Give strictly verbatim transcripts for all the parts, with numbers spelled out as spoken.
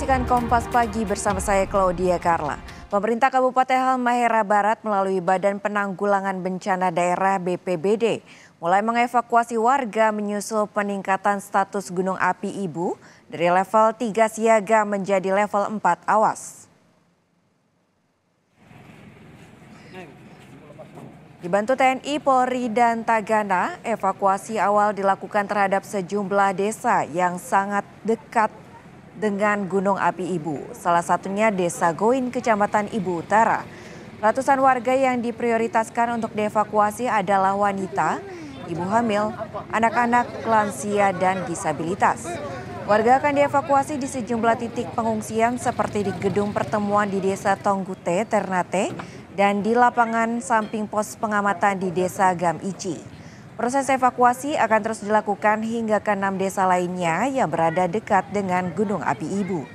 menyaksikan Kompas Pagi bersama saya Claudia Carla. Pemerintah Kabupaten Halmahera Barat melalui Badan Penanggulangan Bencana Daerah B P B D mulai mengevakuasi warga menyusul peningkatan status gunung api Ibu dari level tiga siaga menjadi level empat awas. Dibantu T N I, Polri, dan Tagana, evakuasi awal dilakukan terhadap sejumlah desa yang sangat dekat dengan Gunung Api Ibu. Salah satunya Desa Goin, Kecamatan Ibu Utara. Ratusan warga yang diprioritaskan untuk dievakuasi adalah wanita, ibu hamil, anak-anak, lansia, dan disabilitas. Warga akan dievakuasi di sejumlah titik pengungsian seperti di gedung pertemuan di Desa Tonggute, Ternate, dan di lapangan samping pos pengamatan di Desa Gam Ici. Proses evakuasi akan terus dilakukan hingga ke enam desa lainnya yang berada dekat dengan Gunung Api Ibu.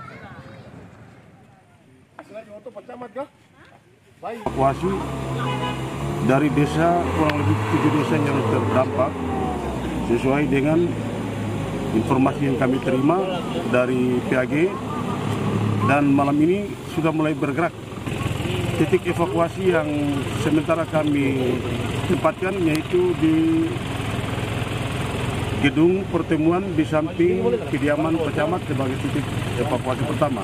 Evakuasi dari desa, kurang lebih tujuh desa yang terdampak sesuai dengan informasi yang kami terima dari P A G, dan malam ini sudah mulai bergerak. Titik evakuasi yang sementara kami tempatkan yaitu di gedung pertemuan di samping kediaman pecamat sebagai titik evakuasi pertama.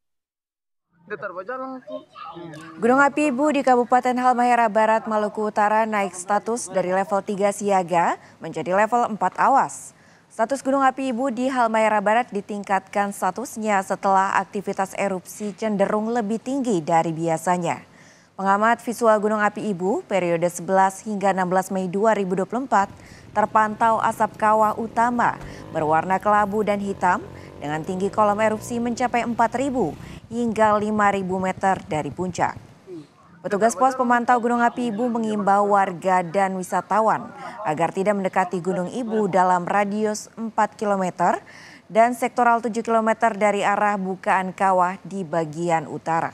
Gunung Api Ibu di Kabupaten Halmahera Barat, Maluku Utara naik status dari level tiga siaga menjadi level empat awas. Status Gunung Api Ibu di Halmahera Barat ditingkatkan statusnya setelah aktivitas erupsi cenderung lebih tinggi dari biasanya. Pengamat visual Gunung Api Ibu periode sebelas hingga enam belas Mei dua ribu dua puluh empat terpantau asap kawah utama berwarna kelabu dan hitam dengan tinggi kolom erupsi mencapai empat ribu hingga lima ribu meter dari puncak. Petugas pos pemantau Gunung Api Ibu mengimbau warga dan wisatawan agar tidak mendekati Gunung Ibu dalam radius empat kilometer dan sektoral tujuh kilometer dari arah bukaan kawah di bagian utara.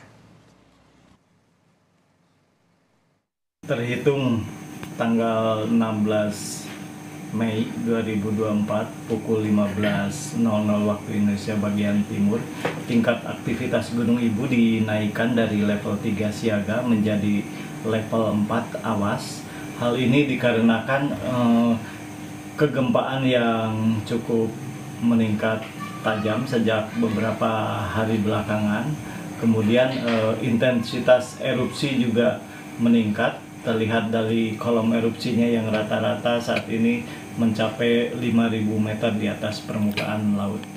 Terhitung tanggal enam belas Mei dua ribu dua puluh empat pukul lima belas nol nol waktu Indonesia bagian timur, tingkat aktivitas Gunung Ibu dinaikkan dari level tiga siaga menjadi level empat awas. Hal ini dikarenakan eh, kegempaan yang cukup meningkat tajam sejak beberapa hari belakangan. Kemudian eh, intensitas erupsi juga meningkat. Terlihat dari kolom erupsinya yang rata-rata saat ini mencapai lima ribu meter di atas permukaan laut.